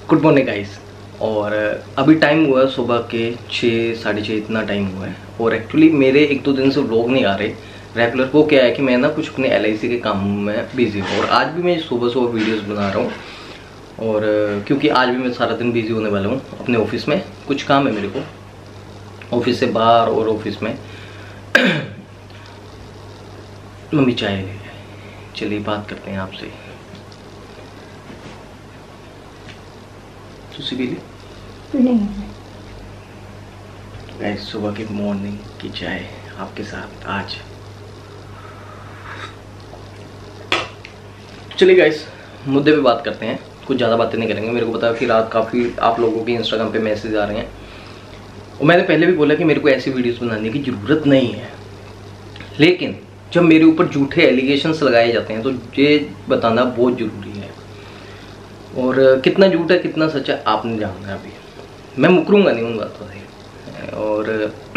Good morning guys. और अभी time हुआ है सुबह के 6 साढ़े 6 इतना टाइम हुआ है। और एक्चुअली मेरे एक दो दिन से व्लॉग नहीं आ रहे रेगुलर। वो क्या है कि मैं ना कुछ अपने LIC के काम में बिजी हूँ और आज भी मैं सुबह सुबह वीडियोस बना रहा हूँ। और क्योंकि आज भी मैं सारा दिन बिजी होने वाला हूँ अपने ऑफिस में। कुछ काम है मेरे को ऑफिस से बाहर और ऑफिस में। मम्मी चाय ले गए, चलिए बात करते हैं आपसे। भी नहीं, सुबह की मॉर्निंग की चाय आपके साथ आज। चलिए गाइस, मुद्दे पे बात करते हैं। कुछ ज़्यादा बातें नहीं करेंगे। मेरे को पता है कि रात काफ़ी आप लोगों के इंस्टाग्राम पे मैसेज आ रहे हैं और मैंने पहले भी बोला कि मेरे को ऐसी वीडियोस बनाने की ज़रूरत नहीं है, लेकिन जब मेरे ऊपर झूठे एलिगेशंस लगाए जाते हैं तो ये बताना बहुत ज़रूरी है। और कितना झूठ है कितना सच है आपने जानना है। अभी मैं मुकरूंगा नहीं उन बातों से। और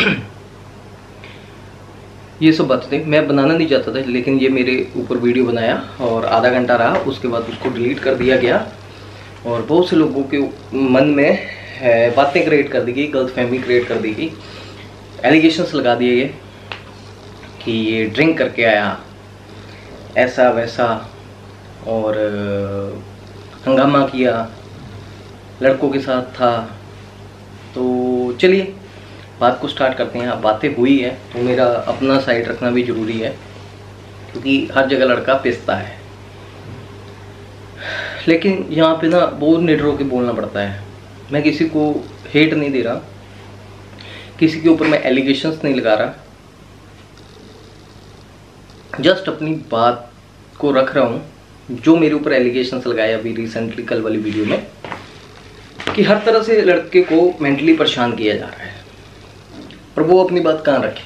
ये सब बातें मैं बनाना नहीं चाहता था, लेकिन ये मेरे ऊपर वीडियो बनाया और आधा घंटा रहा, उसके बाद उसको डिलीट कर दिया गया। और बहुत से लोगों के मन में बातें क्रिएट कर दी गई, गलतफहमी क्रिएट कर दी गई, एलिगेशंस लगा दिए गए कि ये ड्रिंक करके आया, ऐसा वैसा, और हंगामा किया, लड़कों के साथ था। तो चलिए बात को स्टार्ट करते हैं। अब बातें हुई है तो मेरा अपना साइड रखना भी ज़रूरी है, क्योंकि हर जगह लड़का पिसता है, लेकिन यहाँ पे ना बहुत निडर होकर बोलना पड़ता है। मैं किसी को हेट नहीं दे रहा, किसी के ऊपर मैं एलिगेशंस नहीं लगा रहा, जस्ट अपनी बात को रख रहा हूँ। जो मेरे ऊपर एलिगेशंस लगाए अभी रिसेंटली कल वाली वीडियो में, कि हर तरह से लड़के को मेंटली परेशान किया जा रहा है और वो अपनी बात कहाँ रखे।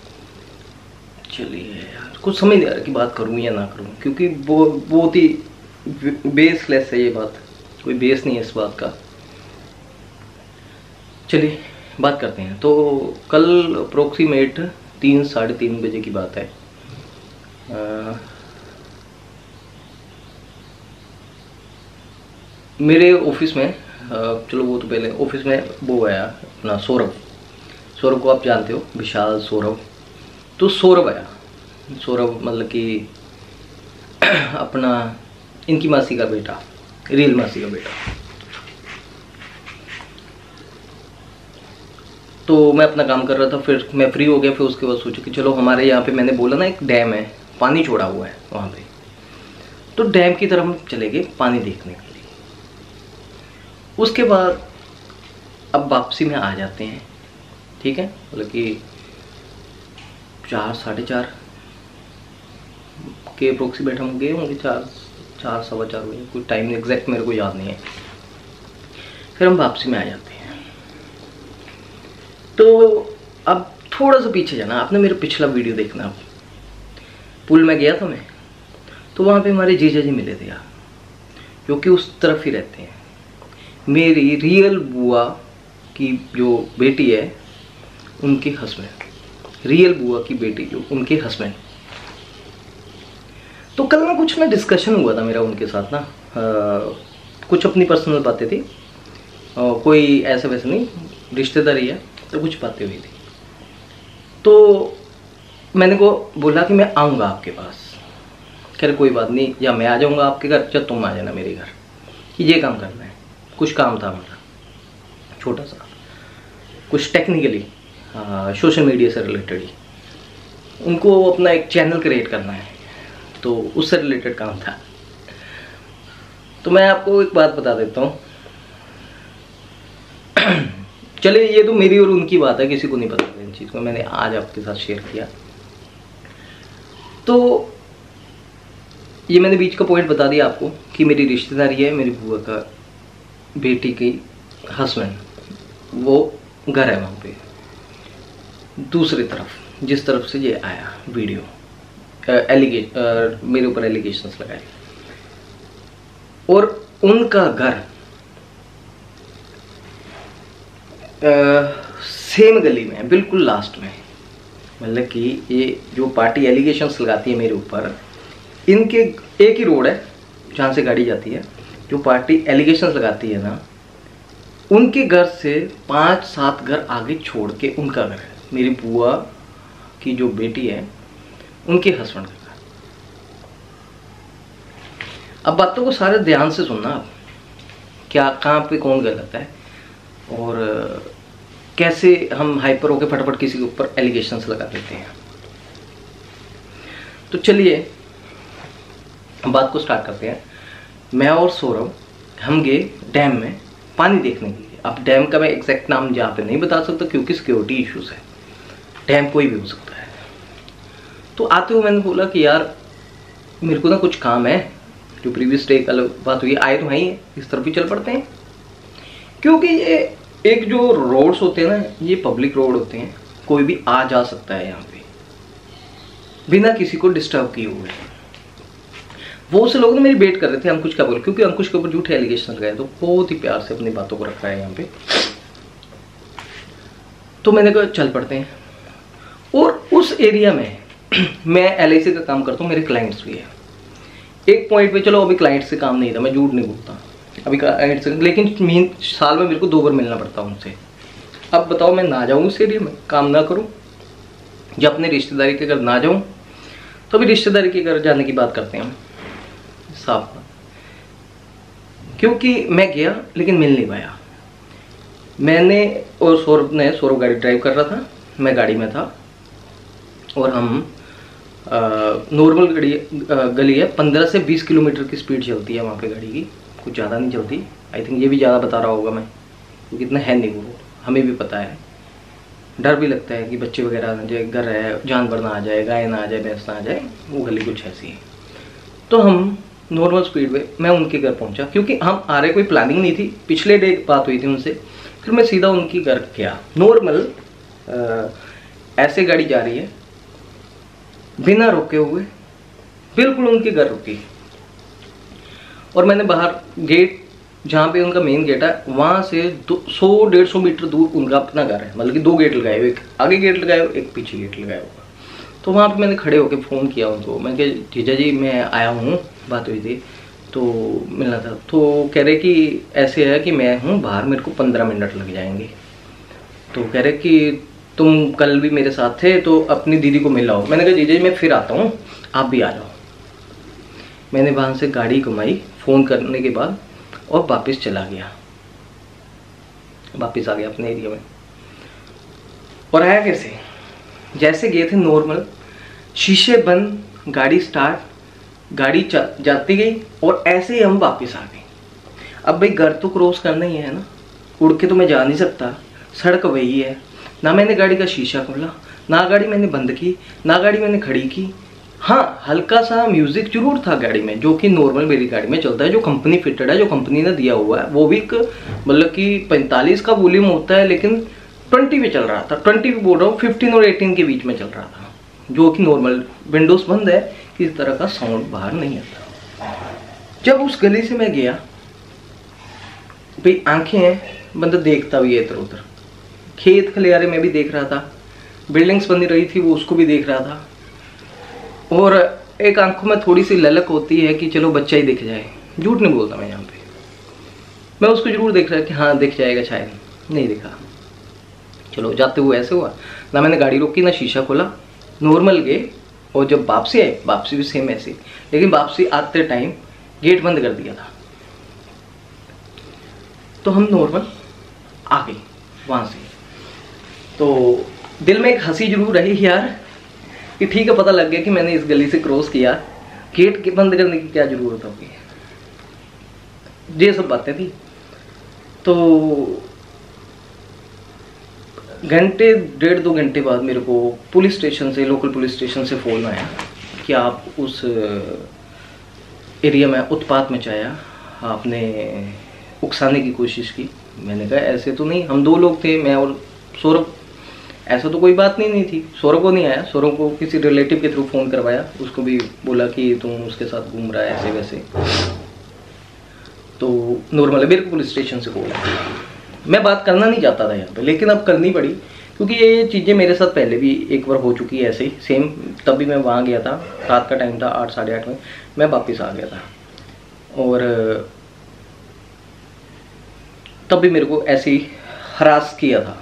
चलिए यार, कुछ समझ नहीं आ रहा कि बात करूँ या ना करूँ, क्योंकि वो बहुत ही बेसलेस है ये बात, कोई बेस नहीं है इस बात का। चलिए बात करते हैं। तो कल अप्रोक्सीमेट 3 साढ़े 3 बजे की बात है। मेरे ऑफिस में चलो वो तो पहले ऑफिस में वो आया अपना सौरभ को आप जानते हो, विशाल सौरभ। तो सौरभ आया, सौरभ मतलब कि अपना इनकी मासी का बेटा, रियल मासी का बेटा। तो मैं अपना काम कर रहा था, फिर मैं फ्री हो गया। फिर उसके बाद सोचा कि चलो हमारे यहाँ पे, मैंने बोला ना एक डैम है, पानी छोड़ा हुआ है वहाँ पे, तो डैम की तरफ हम चले गए पानी देखने के लिए। उसके बाद अब वापसी में आ जाते हैं, ठीक है, मतलब कि 4 साढ़े 4 के अप्रोक्सीमेट हम गए होंगे, 4 सवा 4 बजे, कोई टाइम एग्जैक्ट मेरे को याद नहीं है। फिर हम वापसी में आ जाते हैं। तो अब थोड़ा सा पीछे जाना, आपने मेरा पिछला वीडियो देखना। अब पुल में गया था मैं, तो वहाँ पे हमारे जीजा जी मिले थे यार, जो कि उस तरफ ही रहते हैं। मेरी रियल बुआ की जो बेटी है उनके हस्बैंड, रियल बुआ की बेटी जो उनके हस्बैंड। तो कल ना कुछ ना डिस्कशन हुआ था मेरा उनके साथ ना, कुछ अपनी पर्सनल बातें थी, कोई ऐसे वैसे नहीं, रिश्तेदारी है, तो कुछ बातें हुई थी। तो मैंने को बोला कि मैं आऊँगा आपके पास। कह रहे कोई बात नहीं, या मैं आ जाऊँगा आपके घर, या तुम आ जाना मेरे घर, कि ये काम करना है। कुछ काम था हमारा छोटा सा, कुछ टेक्निकली सोशल मीडिया से रिलेटेड ही, उनको अपना एक चैनल क्रिएट करना है, तो उससे रिलेटेड काम था। तो मैं आपको एक बात बता देता हूँ। चलिए ये तो मेरी और उनकी बात है, किसी को नहीं पता इन चीज़ को, मैंने आज आपके साथ शेयर किया। तो ये मैंने बीच का पॉइंट बता दिया आपको कि मेरी रिश्तेदारी है, मेरी बुआ का बेटी की हस्बैंड, वो घर है वहाँ पे। दूसरी तरफ जिस तरफ से ये आया वीडियो, मेरे ऊपर एलिगेशंस लगाए, और उनका घर सेम गली में है, बिल्कुल लास्ट में। मतलब कि ये जो पार्टी एलिगेशंस लगाती है मेरे ऊपर, इनके एक ही रोड है जहाँ से गाड़ी जाती है। जो पार्टी एलिगेशंस लगाती है ना, उनके घर से 5-7 घर आगे छोड़ के उनका घर है, मेरी बुआ की जो बेटी है उनके हस्बैंड का घर। अब बातों को सारे ध्यान से सुनना आप, क्या कहाँ पे कौन गलत है और कैसे हम हाइपर होकर फटाफट किसी के ऊपर एलिगेशंस लगा देते हैं। तो चलिए बात को स्टार्ट करते हैं। मैं और सौरभ हम गए डैम में पानी देखने के लिए। अब डैम का मैं एग्जैक्ट नाम यहाँ पे नहीं बता सकता क्योंकि सिक्योरिटी इश्यूज है, डैम कोई भी हो सकता है। तो आते हुए मैंने बोला कि यार मेरे को ना कुछ काम है, जो प्रीवियस डे कल बात हुई, आए तो वहीं है, इस तरफ भी चल पड़ते हैं। क्योंकि ये एक जो रोड्स होते हैं ना, ये पब्लिक रोड होते हैं, कोई भी आ जा सकता है यहाँ पे बिना किसी को डिस्टर्ब किए हुए। वो से लोग ना मेरी वेट कर रहे थे अंकुश का बोल, क्योंकि अंकुश के ऊपर झूठे एलिगेशन लगाए, तो बहुत ही प्यार से अपनी बातों को रख रहा है यहाँ पे। तो मैंने कहा चल पड़ते हैं। और उस एरिया में मैं LIC का काम करता हूँ, मेरे क्लाइंट्स भी है। एक पॉइंट पे चलो अभी क्लाइंट से काम नहीं था, मैं झूठ नहीं बोलता अभी क्लाइंट से, लेकिन साल में मेरे को 2 बार मिलना पड़ता उनसे। अब बताओ मैं ना जाऊँ उस एरिया में, काम ना करूँ, जब अपने रिश्तेदारी के घर ना जाऊँ, तो अभी रिश्तेदारी के घर जाने की बात करते हैं हम साफ। क्योंकि मैं गया लेकिन मिल नहीं पाया। मैंने और सौरभ गाड़ी ड्राइव कर रहा था, मैं गाड़ी में था, और हम नॉर्मल गली है, 15 से 20 किलोमीटर की स्पीड चलती है वहाँ पे गाड़ी की, कुछ ज़्यादा नहीं चलती। आई थिंक ये भी ज़्यादा बता रहा होगा मैं, क्योंकि इतना है नहीं वो, हमें भी पता है। डर भी लगता है कि बच्चे वगैरह आ जाए, घर है, जानवर ना आ जाए, गाय ना आ जाए, भैंस ना आ जाए, वो गली कुछ ऐसी है। तो हम नॉर्मल स्पीड में, मैं उनके घर पहुंचा, क्योंकि हम आ रहे, कोई प्लानिंग नहीं थी, पिछले डे बात हुई थी उनसे। फिर मैं सीधा उनके घर गया, नॉर्मल ऐसे गाड़ी जा रही है बिना रुके हुए, बिल्कुल उनके घर रुकी। और मैंने बाहर गेट, जहाँ पे उनका मेन गेट है, वहाँ से 100-150 मीटर दूर उनका अपना घर है, मतलब कि 2 गेट लगाए हुए, एक आगे गेट लगाए हुए, एक पीछे गेट लगाया हुआ। तो वहाँ पे मैंने खड़े होकर फ़ोन किया उनको, मैं कहा जीजा जी मैं आया हूँ, बात हुई थी तो मिलना था। तो कह रहे कि ऐसे है कि मैं हूँ बाहर, मेरे को 15 मिनट लग जाएंगे। तो कह रहे कि तुम कल भी मेरे साथ थे तो अपनी दीदी को मिल आओ। मैंने कहा जीजा जी मैं फिर आता हूँ, आप भी आ जाओ। मैंने वहाँ से गाड़ी घुमाई फ़ोन करने के बाद और वापस चला गया, वापस आ गया अपने एरिया में। और आया कैसे, जैसे गए थे नॉर्मल, शीशे बंद, गाड़ी स्टार्ट, गाड़ी जाती गई और ऐसे ही हम वापस आ गए। अब भाई घर तो क्रॉस करना ही है ना, उड़ के तो मैं जा नहीं सकता, सड़क वही है। ना मैंने गाड़ी का शीशा खोला, ना गाड़ी मैंने बंद की, ना गाड़ी मैंने खड़ी की। हाँ हल्का सा म्यूजिक जरूर था गाड़ी में, जो कि नॉर्मल मेरी गाड़ी में चलता है, जो कंपनी फिटेड है, जो कंपनी ने दिया हुआ है, वो भी मतलब कि 45 का वॉल्यूम होता है, लेकिन 20 पे चल रहा था, 20 पे बोल रहा हूँ, 15 और 18 के बीच में चल रहा था, जो कि नॉर्मल, विंडोज बंद है, किसी तरह का साउंड बाहर नहीं आता। जब उस गली से मैं गया, भाई आंखें हैं, बंदा देखता भी है इधर उधर, खेत खलियारे में भी देख रहा था, बिल्डिंग्स बनी रही थी वो उसको भी देख रहा था, और एक आंखों में थोड़ी सी ललक होती है कि चलो बच्चा ही दिख जाए। झूठ नहीं बोलता मैं यहाँ पे, मैं उसको जरूर देख रहा कि हाँ दिख जाएगा, शायद नहीं दिखा। चलो जाते हुए ऐसे हुआ, ना मैंने गाड़ी रोकी, ना शीशा खोला, नॉर्मल गए। और जब वापसी आए, वापसी भी सेम ऐसे, लेकिन वापसी आते टाइम गेट बंद कर दिया था। तो हम नॉर्मल आ गए वहाँ से। तो दिल में एक हंसी जरूर रही यार कि ठीक है, पता लग गया कि मैंने इस गली से क्रॉस किया, गेट के बंद करने की क्या जरूरत होगी, ये सब बातें थी। तो घंटे 1.5-2 घंटे बाद मेरे को पुलिस स्टेशन से, लोकल पुलिस स्टेशन से फ़ोन आया कि आप उस एरिया में उत्पात मचाया, आपने उकसाने की कोशिश की। मैंने कहा ऐसे तो नहीं, हम 2 लोग थे, मैं और सौरभ, ऐसा तो कोई बात नहीं थी। सौरभ को नहीं आया, सौरभ को किसी रिलेटिव के थ्रू फ़ोन करवाया, उसको भी बोला कि तुम उसके साथ घूम रहा है ऐसे वैसे। तो नॉर्मल है, मेरे को पुलिस स्टेशन से बोला। मैं बात करना नहीं चाहता था यहाँ पे, लेकिन अब करनी पड़ी, क्योंकि ये चीज़ें मेरे साथ पहले भी एक बार हो चुकी है ऐसे ही सेम। तब भी मैं वहाँ गया था, रात का टाइम था, 8-8:30 में मैं वापस आ गया था। और तब भी मेरे को ऐसे ही हरास किया था।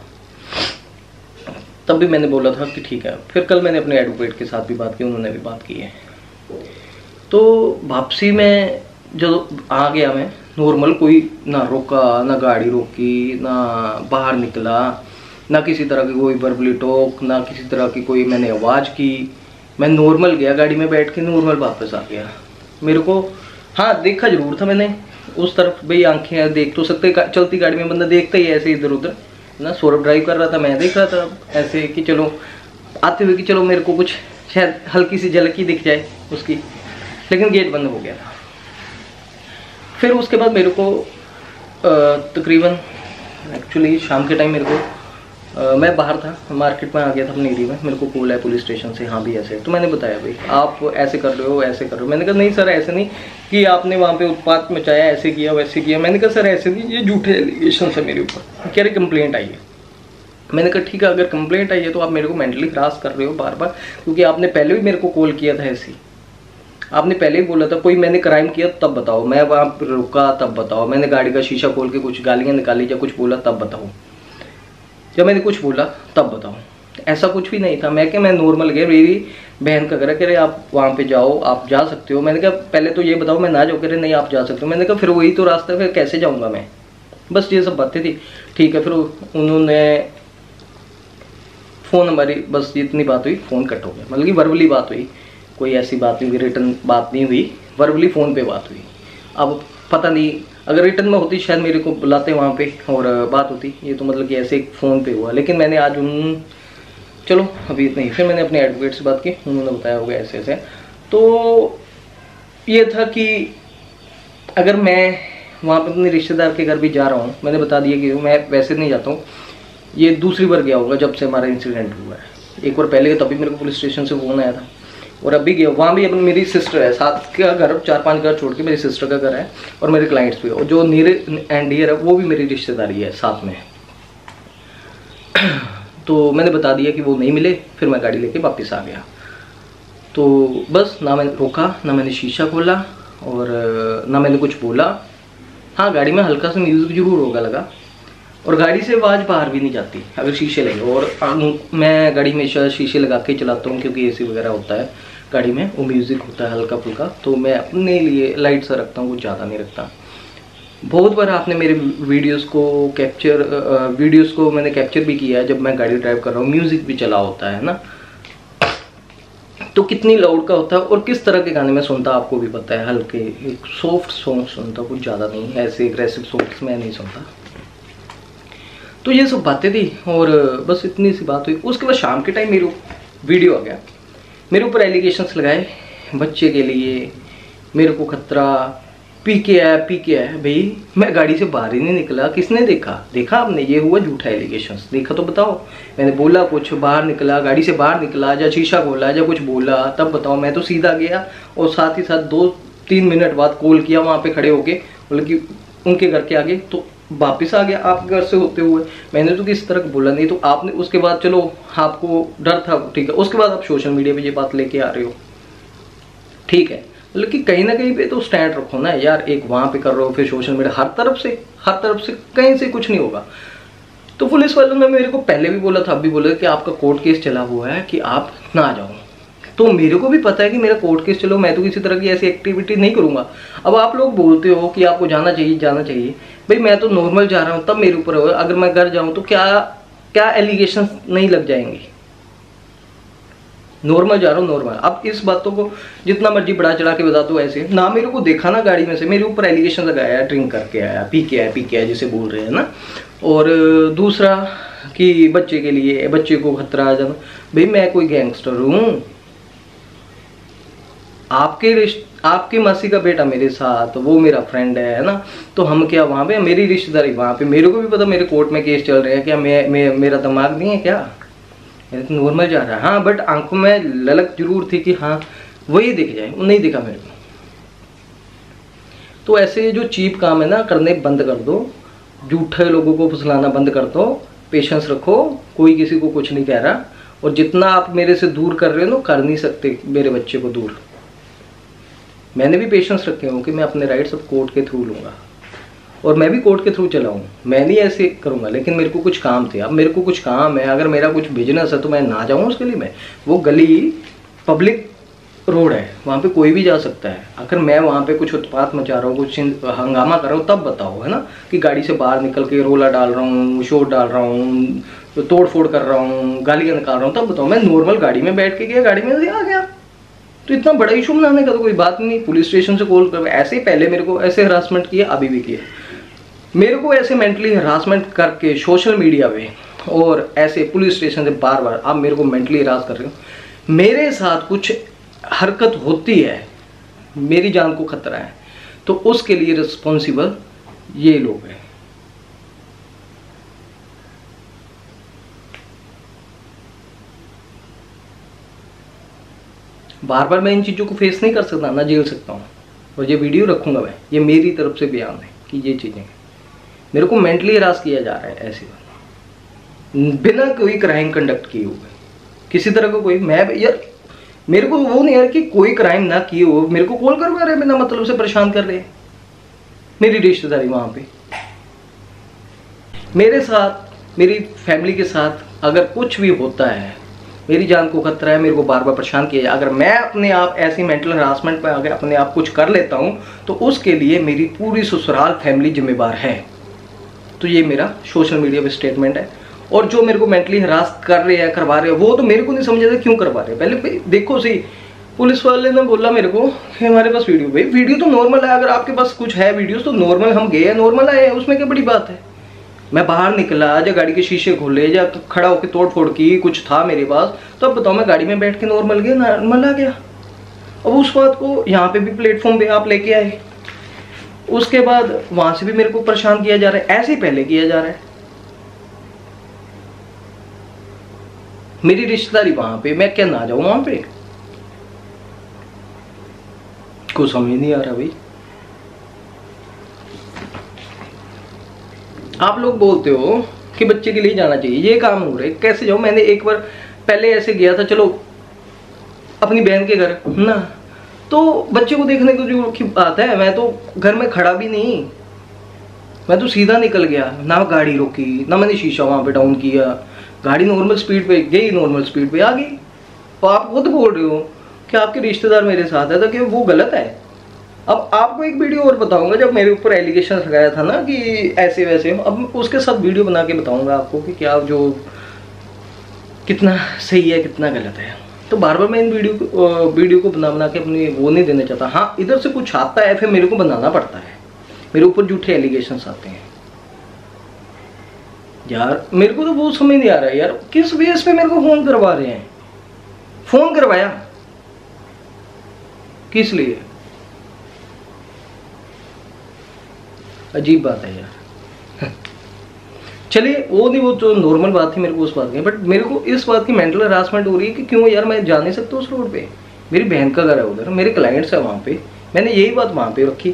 तब भी मैंने बोला था कि ठीक है। फिर कल मैंने अपने एडवोकेट के साथ भी बात की, उन्होंने भी बात की है। तो वापसी में जब आ गया मैं नॉर्मल, कोई ना रोका, ना गाड़ी रोकी, ना बाहर निकला, ना किसी तरह की कोई वर्बली टॉक, ना किसी तरह की कोई मैंने आवाज़ की। मैं नॉर्मल गया, गाड़ी में बैठ के नॉर्मल वापस आ गया। मेरे को हाँ देखा जरूर था मैंने उस तरफ, भाई आंखें देख तो सकते, चलती गाड़ी में बंदा देखता ही ऐसे इधर उधर ना। सौरभ ड्राइव कर रहा था, मैं देख रहा था ऐसे कि चलो आते हुए कि चलो मेरे को कुछ शायद हल्की सी झलक ही दिख जाए उसकी, लेकिन गेट बंद हो गया था। फिर उसके बाद मेरे को तकरीबन एक्चुअली शाम के टाइम मेरे को मैं बाहर था, मार्केट में आ गया था अपने एरिया में। मेरे को कॉल है पुलिस स्टेशन से, हाँ भी ऐसे है। तो मैंने बताया भाई आप ऐसे कर रहे हो, ऐसे कर रहे हो। मैंने कहा नहीं सर ऐसे नहीं कि आपने वहाँ पे उत्पात मचाया, ऐसे किया वैसे किया। मैंने कहा सर ऐसे नहीं, ये झूठे एलिगेशन है मेरे ऊपर। कह रहे कंप्लेंट आई है। मैंने कहा ठीक है, अगर कंप्लेंट आई है तो आप मेरे को मेंटली हरास कर रहे हो बार बार, क्योंकि आपने पहले भी मेरे को कॉल किया था ऐसी। आपने पहले ही बोला था कोई मैंने क्राइम किया तब बताओ, मैं वहाँ पर रुका तब बताओ, मैंने गाड़ी का शीशा खोल के कुछ गालियाँ निकाली या कुछ बोला तब बताओ, जब मैंने कुछ बोला तब बताओ। ऐसा कुछ भी नहीं था। मैं नॉर्मल गया, मेरी बहन का घर, कह रहे आप वहाँ पे जाओ, आप जा सकते हो। मैंने कहा पहले तो ये बताओ मैं ना जाऊँ, कह रहे नहीं आप जा सकते हो। मैंने कहा फिर वही तो रास्ता है, फिर कैसे जाऊँगा मैं। बस ये सब बातें थी। ठीक है, फिर उन्होंने फ़ोन हमारी बस इतनी बात हुई, फ़ोन कट हो गया। मतलब कि वर्बली बात हुई, कोई ऐसी बात नहीं हुई, रिटर्न बात नहीं हुई, वर्बली फ़ोन पे बात हुई। अब पता नहीं अगर रिटर्न में होती शायद मेरे को बुलाते वहाँ पे और बात होती। ये तो मतलब कि ऐसे एक फ़ोन पे हुआ। लेकिन मैंने आज चलो अभी इतना ही। फिर मैंने अपने एडवोकेट से बात की, उन्होंने बताया होगा ऐसे ऐसे। तो ये था कि अगर मैं वहाँ पे अपने रिश्तेदार के घर भी जा रहा हूँ, मैंने बता दिया कि मैं वैसे नहीं जाता हूँ। ये दूसरी बार गया होगा जब से हमारा इंसिडेंट हुआ है। एक बार पहले तभी मेरे को पुलिस स्टेशन से फ़ोन आया था, और अभी गया वहाँ भी। अपनी मेरी सिस्टर है साथ का घर, 4-5 घर छोड़ के मेरी सिस्टर का घर है, और मेरे क्लाइंट्स भी, और जो नियर एंड डियर है वो भी मेरी रिश्तेदारी है साथ में। तो मैंने बता दिया कि वो नहीं मिले। फिर मैं गाड़ी लेके वापस आ गया। तो बस ना मैंने रोका, ना मैंने शीशा खोला, और ना मैंने कुछ बोला। हाँ गाड़ी में हल्का सा म्यूज़िक जरूर होगा लगा, और गाड़ी से आवाज़ बाहर भी नहीं जाती अगर शीशे लगे। और मैं गाड़ी में शीशे लगा के चलाता हूँ, क्योंकि एसी वगैरह होता है गाड़ी में, वो म्यूज़िक होता है हल्का फुल्का। तो मैं अपने लिए लाइट सा रखता हूँ, कुछ ज़्यादा नहीं रखता। बहुत बार आपने मेरे वीडियोस को मैंने कैप्चर भी किया है, जब मैं गाड़ी ड्राइव कर रहा हूँ म्यूज़िक भी चला होता है ना, तो कितनी लाउड का होता है और किस तरह के गाने में सुनता आपको भी पता है। हल्के एक सॉफ्ट सॉन्ग सुनता, कुछ ज़्यादा नहीं, ऐसे एग्रेसिव सॉन्ग्स मैं नहीं सुनता। तो ये सब बातें थी, और बस इतनी सी बात हुई। उसके बाद शाम के टाइम मेरे वीडियो आ गया, मेरे ऊपर एलिगेशंस लगाए बच्चे के लिए, मेरे को खतरा, पी के है। भाई मैं गाड़ी से बाहर ही नहीं निकला, किसने देखा आपने? ये हुआ झूठा एलिगेशंस। देखा तो बताओ, मैंने बोला कुछ, बाहर निकला, गाड़ी से बाहर निकला, या शीशा खोला, या कुछ बोला तब बताओ। मैं तो सीधा गया, और साथ ही साथ 2-3 मिनट बाद कॉल किया वहाँ पे खड़े होके, मतलब कि उनके घर के आगे, तो वापस आ गया आपके घर से होते हुए। मैंने तो किसी तरह बोला नहीं। तो आपने उसके बाद चलो आपको डर था, ठीक है, उसके बाद आप सोशल मीडिया पे ये बात लेके आ रहे हो, ठीक है, मतलब कि कहीं ना कहीं पे तो स्टैंड रखो ना यार। एक वहाँ पे कर रहे हो, फिर सोशल मीडिया, हर तरफ से कहीं से कुछ नहीं होगा। तो पुलिस वालों ने मेरे को पहले भी बोला था, अब भी बोला कि आपका कोर्ट केस चला हुआ है कि आप ना जाओ। तो मेरे को भी पता है कि मेरा कोर्ट केस चलो, मैं तो किसी तरह की ऐसी एक्टिविटी नहीं करूंगा। अब आप लोग बोलते हो कि आपको जाना चाहिए, भाई मैं तो नॉर्मल जा रहा हूँ, तब मेरे ऊपर होगा। अगर मैं घर जाऊँ तो क्या एलिगेशन नहीं लग जाएंगे? नॉर्मल जा रहा हूँ, नॉर्मल। अब इस बातों को जितना मर्जी बढ़ा चढ़ा के बता दो, ऐसे ना मेरे को देखा ना गाड़ी में से, मेरे ऊपर एलिगेशन लगाया, ड्रिंक करके आया, पी के आया जिसे बोल रहे हैं ना। और दूसरा कि बच्चे के लिए, बच्चे को खतरा आ जाना। भाई मैं कोई गैंगस्टर हूँ? आपके मासी का बेटा मेरे साथ, वो मेरा फ्रेंड है ना, तो हम क्या वहाँ पे, मेरी रिश्तेदारी वहाँ पे, मेरे को भी पता मेरे कोर्ट में केस चल रहे हैं, क्या मेरा दिमाग नहीं है क्या? मेरा तो नॉर्मल जा रहा है। हाँ बट आंखों में ललक जरूर थी कि हाँ वही दिख जाए, वो नहीं दिखा मेरे को। तो ऐसे जो चीप काम है ना, करने बंद कर दो, झूठे लोगों को फुसलाना बंद कर दो, पेशेंस रखो, कोई किसी को कुछ नहीं कह रहा। और जितना आप मेरे से दूर कर रहे हो ना, कर नहीं सकते मेरे बच्चे को दूर। मैंने भी पेशेंस रखे हो कि मैं अपने राइट्स अब कोर्ट के थ्रू लूँगा, और मैं भी कोर्ट के थ्रू चला हूँ, मैं नहीं ऐसे करूँगा, लेकिन मेरे को कुछ काम थे। अब मेरे को कुछ काम है, अगर मेरा कुछ बिजनेस है तो मैं ना जाऊँ उसके लिए? मैं वो गली पब्लिक रोड है, वहाँ पे कोई भी जा सकता है। अगर मैं वहाँ पे कुछ उत्पात मचा रहा हूँ, कुछ हंगामा कर रहा हूँ, तब बताओ, है ना, कि गाड़ी से बाहर निकल के रोला डाल रहा हूँ, शोर डाल रहा हूँ, तोड़ फोड़ कर रहा हूँ, गालियाँ निकाल रहा हूँ, तब बताओ। मैं नॉर्मल गाड़ी में बैठ के गया, गाड़ी में से आ गया, तो इतना बड़ा इशू बनाने का तो कोई बात नहीं। पुलिस स्टेशन से कॉल कर, ऐसे ही पहले मेरे को ऐसे हरासमेंट किया, अभी भी किया। मेरे को ऐसे मेंटली हरासमेंट करके सोशल मीडिया पे और ऐसे पुलिस स्टेशन से बार बार आप मेरे को मेंटली हरास कर रहे हो, मेरे साथ कुछ हरकत होती है, मेरी जान को खतरा है, तो उसके लिए रिस्पॉन्सिबल ये लोग हैं। बार बार मैं इन चीज़ों को फेस नहीं कर सकता, ना झेल सकता हूँ, और ये वीडियो रखूंगा मैं, ये मेरी तरफ से बयान है कि ये चीज़ें मेरे को मेंटली हरास किया जा रहा है, ऐसी बात बिना कोई क्राइम कंडक्ट किए हुए, किसी तरह का कोई, मैं यार मेरे को वो नहीं यार कि कोई क्राइम ना किए हो, मेरे को कॉल करवा रहे, बिना मतलब से परेशान कर रहे, मेरी रिश्तेदारी वहां पे, मेरे साथ, मेरी फैमिली के साथ अगर कुछ भी होता है, मेरी जान को खतरा है, मेरे को बार बार परेशान किया जाए, अगर मैं अपने आप ऐसी मेंटल हरासमेंट पर अगर अपने आप कुछ कर लेता हूं, तो उसके लिए मेरी पूरी ससुराल फैमिली जिम्मेदार है। तो ये मेरा सोशल मीडिया पे स्टेटमेंट है। और जो मेरे को मेंटली हरास कर रहे हैं, करवा रहे हैं, वो तो मेरे को नहीं समझ आता क्यों करवा रहे हैं। पहले देखो सही, पुलिस वाले ने बोला मेरे को कि हमारे पास वीडियो, भाई वीडियो तो नॉर्मल है, अगर आपके पास कुछ है वीडियोस तो नॉर्मल, हम गए हैं नॉर्मल आए हैं, उसमें क्या बड़ी बात है। मैं बाहर निकला, या गाड़ी के शीशे खोले, या खड़ा होकर तोड़ फोड़ की, कुछ था मेरे पास, तो अब बताओ मैं गाड़ी में बैठ के नॉर्मल गया, नॉर्मल आ गया। अब उस बात को यहाँ पे भी प्लेटफॉर्म पे आप लेके आए, उसके बाद वहां से भी मेरे को परेशान किया जा रहा है, ऐसे ही पहले किया जा रहा है। मेरी रिश्तेदारी वहां पे, मैं क्या ना जाऊं वहां पे? कुछ समझ नहीं आ रहा भाई। आप लोग बोलते हो कि बच्चे के लिए जाना चाहिए, ये काम हो रहा है, कैसे जाऊं? मैंने एक बार पहले ऐसे गया था, चलो अपनी बहन के घर ना, तो बच्चे को देखने की बात है, मैं तो घर में खड़ा भी नहीं, मैं तो सीधा निकल गया, ना गाड़ी रोकी, ना मैंने शीशा वहां पे डाउन किया, गाड़ी नॉर्मल स्पीड पे गई, नॉर्मल स्पीड पे आ गई। तो आप खुद बोल रहे हो कि आपके रिश्तेदार मेरे साथ है, तो क्या वो गलत है? अब आपको एक वीडियो और बताऊंगा, जब मेरे ऊपर एलिगेशन लगाया था ना कि ऐसे वैसे, अब उसके साथ वीडियो बना के बताऊंगा आपको कि क्या जो कितना सही है कितना गलत है। तो बार बार मैं इन वीडियो को बना के अपनी वो नहीं देना चाहता। हाँ, इधर से कुछ आता है, फिर मेरे को बनाना पड़ता है, मेरे ऊपर झूठे एलिगेशन आते हैं। यार मेरे को तो वो समझ नहीं आ रहा है यार, किस बेस पे मेरे को फोन करवा रहे हैं? फोन करवाया किस लिए? अजीब बात है यार। चलिए वो नहीं, वो तो नॉर्मल बात थी मेरे को उस बात की, बट मेरे को इस बात की मेंटल हरासमेंट हो रही है कि क्यों यार मैं जा नहीं सकता उस रोड पे, मेरी बहन का घर है उधर, मेरे क्लाइंट्स है वहां पे, मैंने यही बात वहां पे रखी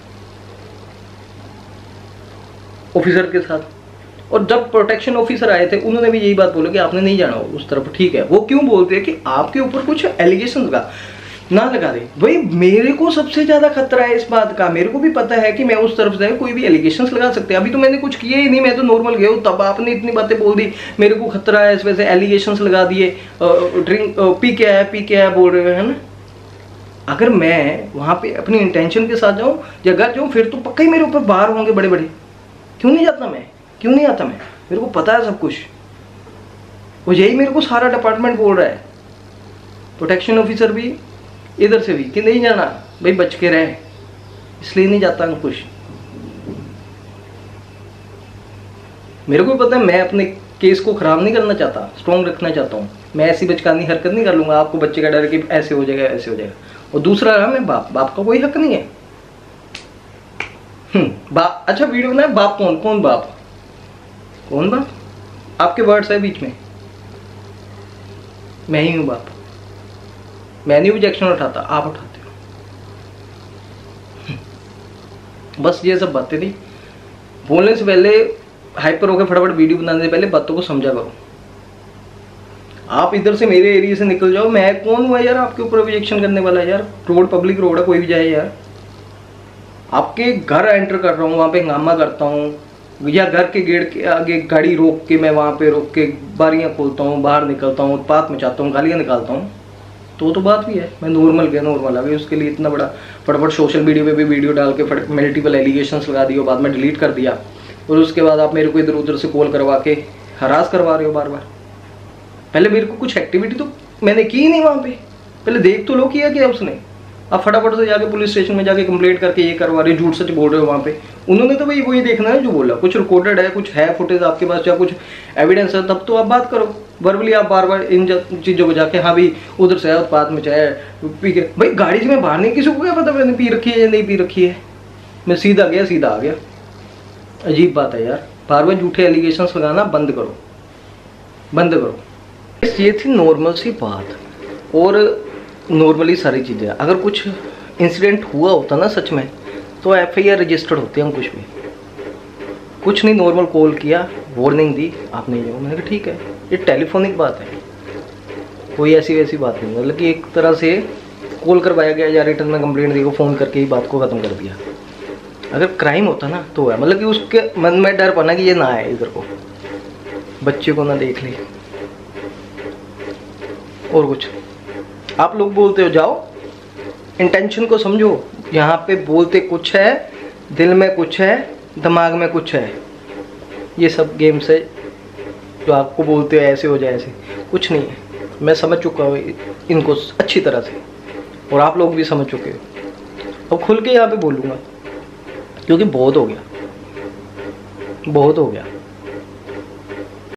ऑफिसर के साथ, और जब प्रोटेक्शन ऑफिसर आए थे उन्होंने भी यही बात बोला कि आपने नहीं जाना उस तरफ। ठीक है, वो क्यों बोलते हैं कि आपके ऊपर कुछ एलिगेशन ना लगा दे। भाई मेरे को सबसे ज्यादा खतरा है इस बात का, मेरे को भी पता है कि मैं उस तरफ से कोई भी एलिगेशंस लगा सकते हैं। अभी तो मैंने कुछ किया ही नहीं, मैं तो नॉर्मल गया हूँ, तब आपने इतनी बातें बोल दी, मेरे को खतरा है इस वजह से एलिगेशंस लगा दिए, ड्रिंक पी के आया बोल रहे हैं ना। अगर मैं वहां पे अपनी इंटेंशन के साथ जाऊँ या घर जाऊँ, फिर तो पक्का ही मेरे ऊपर बाहर होंगे बड़े बड़े। क्यों नहीं जाता मैं, क्यों नहीं आता मैं? मेरे को पता है सब कुछ, और यही मेरे को सारा डिपार्टमेंट बोल रहा है, प्रोटेक्शन ऑफिसर भी इधर से भी, कि नहीं जाना भाई, बच के रहे, इसलिए नहीं जाता कुछ। मेरे को पता है मैं अपने केस को खराब नहीं करना चाहता, स्ट्रॉन्ग रखना चाहता हूँ। मैं ऐसी बचकानी हरकत नहीं कर लूंगा आपको बच्चे का डर कि ऐसे हो जाएगा ऐसे हो जाएगा। और दूसरा रहा मैं बाप का कोई हक नहीं है। बाप, अच्छा वीडियो बनाए, बाप कौन बाप, कौन बाप? आपके वर्ड्स है बीच में, मैं ही हूं बाप। मैं नहीं ऑब्जेक्शन उठाता, आप उठाते हो। बस ये सब बातें थी, बोलने से पहले हाइपर होकर फटाफट वीडियो बनाने से पहले बातों को समझा करो। आप इधर से मेरे एरिया से निकल जाओ, मैं कौन हुआ यार आपके ऊपर ऑब्जेक्शन करने वाला? यार रोड पब्लिक रोड है, कोई भी जाए यार। आपके घर एंटर कर रहा हूँ, वहाँ पे हंगामा करता हूँ, या घर के गेट के आगे गाड़ी रोक के मैं वहाँ पे रोक के बारियाँ खोलता हूँ, बाहर निकलता हूँ, उत्पात मचाता हूँ, गालियाँ निकालता हूँ, तो बात भी है। मैं नॉर्मल गया, नॉर्मल आ गया, उसके लिए इतना बड़ा फटाफट सोशल मीडिया पे भी वीडियो डाल के मल्टीपल एलिगेशंस लगा दिए, बाद में डिलीट कर दिया, और उसके बाद आप मेरे को इधर उधर से कॉल करवा के हरास करवा रहे हो बार बार। पहले मेरे को कुछ एक्टिविटी तो मैंने की ही नहीं वहाँ पे, पहले देख तो लो किया क्या उसने। आप फटाफट से जाके पुलिस स्टेशन में जाके कंप्लेंट करके ये करवा रहे हो, झूठ सच बोल रहे हो वहाँ पे। उन्होंने तो भाई वही देखना है जो बोला, कुछ रिकॉर्डेड है, कुछ है फुटेज आपके पास या कुछ एविडेंस है, तब तो आप बात करो। वर्बली आप बार बार इन चीज़ों को जाके हाँ भाई उधर से उत्पात में चाहे पी के, भाई गाड़ी से मैं बाहर नहीं, किसी को क्या पता मैंने पी रखी है या नहीं पी रखी है, मैं सीधा गया सीधा आ गया। अजीब बात है यार, बार बार झूठे एलिगेशंस लगाना बंद करो, बंद करो। ये थी नॉर्मल सी बात, और नॉर्मली सारी चीज़ें। अगर कुछ इंसिडेंट हुआ होता ना सच में, तो FIR रजिस्टर्ड होते हैं, हम कुछ नहीं, नॉर्मल कॉल किया, वार्निंग दी, आप नहीं जाओ, मैंने कहा ठीक है, ये टेलीफोनिक बात है, कोई ऐसी वैसी बात नहीं। मतलब कि एक तरह से कॉल करवाया गया या रिटर्न में कंप्लेंट दी को, फ़ोन करके ही बात को ख़त्म कर दिया। अगर क्राइम होता ना तो है, मतलब कि उसके मन में डर पना कि ये ना आए इधर को, बच्चे को ना देख ले, और कुछ। आप लोग बोलते हो जाओ, इंटेंशन को समझो, यहाँ पे बोलते कुछ है, दिल में कुछ है, दिमाग में कुछ है। ये सब गेम से जो आपको बोलते हो ऐसे हो जाए, ऐसे कुछ नहीं है। मैं समझ चुका हूँ इनको अच्छी तरह से, और आप लोग भी समझ चुके हो। अब खुल के यहाँ पे बोलूँगा, क्योंकि बहुत हो गया, बहुत हो गया।